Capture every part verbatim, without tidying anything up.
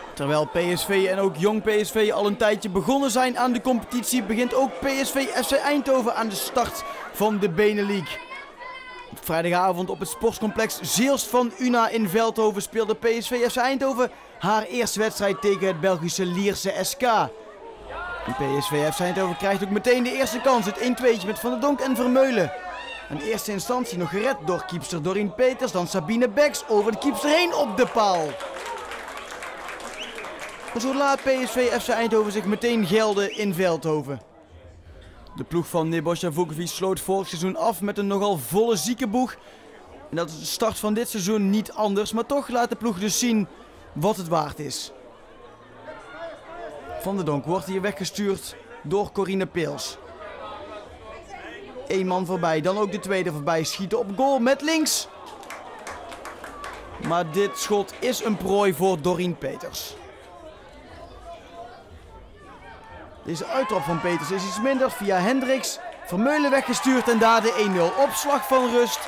Terwijl P S V en ook jong P S V al een tijdje begonnen zijn aan de competitie, begint ook P S V F C Eindhoven aan de start van de Benelux. Op vrijdagavond op het sportcomplex Zeelst van Una in Veldhoven speelde P S V F C Eindhoven haar eerste wedstrijd tegen het Belgische Lierse S K. En P S V F C Eindhoven krijgt ook meteen de eerste kans, het een-tweetje met Van der Donk en Vermeulen. In eerste instantie nog gered door keepster Dorien Peters, dan Sabine Beks over de keepster heen op de paal. Zo laat P S V F C Eindhoven zich meteen gelden in Veldhoven. De ploeg van Nebojša Vuković sloot vorig seizoen af met een nogal volle ziekenboeg. En dat is de start van dit seizoen niet anders, maar toch laat de ploeg dus zien wat het waard is. Van der Donk wordt hier weggestuurd door Corine Peels. Eén man voorbij, dan ook de tweede voorbij. Schieten op goal met links. Maar dit schot is een prooi voor Dorien Peters. Deze uittrap van Peters is iets minder. Via Hendricks. Vermeulen weggestuurd en daar de een nul. Opslag van rust.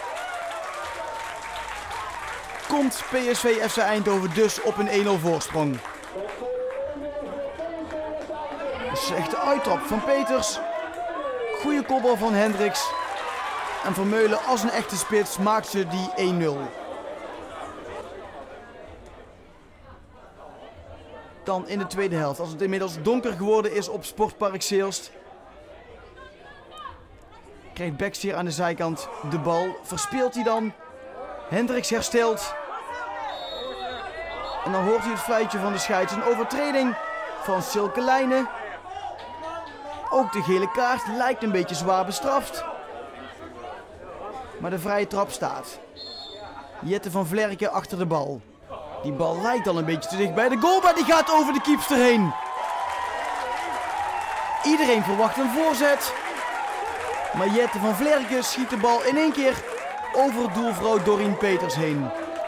Komt P S V F C Eindhoven dus op een een nul voorsprong. Een slechte uittrap van Peters. Goede kopbal van Hendricks. En Vermeulen als een echte spits maakt ze die een nul. Dan in de tweede helft, als het inmiddels donker geworden is op Sportpark Zeelst, krijgt Beks hier aan de zijkant de bal. Verspeelt hij dan. Hendricks herstelt. En dan hoort hij het fluitje van de scheids. Een overtreding van Silke Lijnen. Ook de gele kaart lijkt een beetje zwaar bestraft. Maar de vrije trap staat. Jette van Vlerken achter de bal. Die bal lijkt al een beetje te dicht bij de goal, maar die gaat over de keepster heen. Iedereen verwacht een voorzet. Maar Jette van Vlerken schiet de bal in één keer over doelvrouw Dorien Peters heen.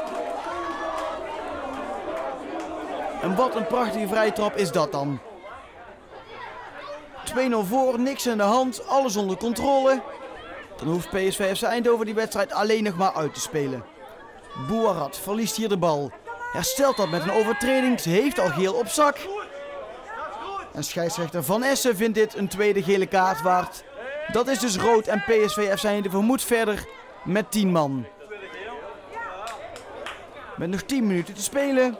En wat een prachtige vrije trap is dat dan. twee nul voor, niks aan de hand, alles onder controle. Dan hoeft P S V F C Eindhoven die wedstrijd alleen nog maar uit te spelen. Bouarat verliest hier de bal. Herstelt dat met een overtreding, ze heeft al geel op zak. En scheidsrechter Van Essen vindt dit een tweede gele kaart waard. Dat is dus rood en P S V F C Eindhoven moet verder met tien man. Met nog tien minuten te spelen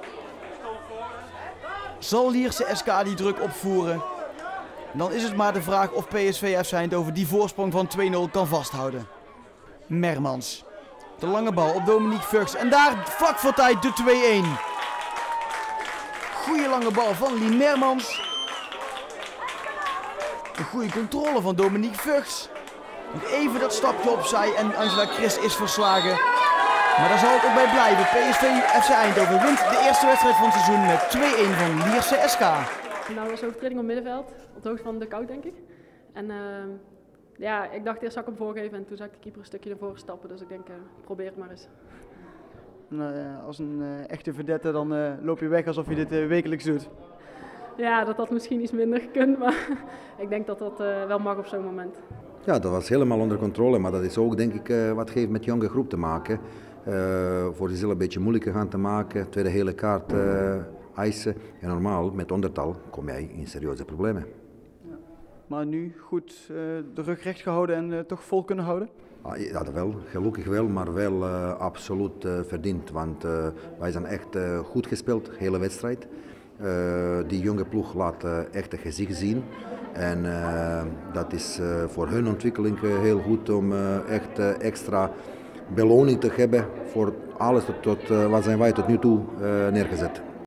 zal Lierse S K die druk opvoeren. En dan is het maar de vraag of P S V F C Eindhoven die voorsprong van twee nul kan vasthouden. Mermans. De lange bal op Dominique Vugs. En daar vlak voor tijd de twee een. Goeie lange bal van Lien Mermans. Een goede controle van Dominique Vugs. Nog even dat stapje opzij en Angela Christ is verslagen. Maar daar zal het ook bij blijven. P S V F C Eindhoven wint de eerste wedstrijd van het seizoen met twee een van Lierse S K. Nou, dat was een overtreding op middenveld. Op de hoogte van de koud, denk ik. En uh, ja, ik dacht eerst zag ik hem voorgeven en toen zag ik de keeper een stukje ervoor stappen. Dus ik denk, uh, probeer het maar eens. Nou, uh, als een uh, echte verdette dan uh, loop je weg alsof je dit uh, wekelijks doet. Ja, dat had misschien iets minder gekund, maar ik denk dat dat uh, wel mag op zo'n moment. Ja, dat was helemaal onder controle, maar dat is ook denk ik uh, wat heeft met jonge groep te maken. Uh, voor jezelf een beetje moeilijker gaan te maken, tweede hele kaart uh, eisen. En normaal, met ondertal, kom jij in serieuze problemen. Ja. Maar nu goed uh, de rug recht gehouden en uh, toch vol kunnen houden? Ah, ja, dat wel, gelukkig wel, maar wel uh, absoluut uh, verdiend. Want uh, wij zijn echt uh, goed gespeeld, de hele wedstrijd. Uh, die jonge ploeg laat uh, echt een gezicht zien. En uh, dat is uh, voor hun ontwikkeling uh, heel goed om uh, echt uh, extra beloning te hebben voor alles tot, tot, uh, wat zijn wij tot nu toe uh, neergezet.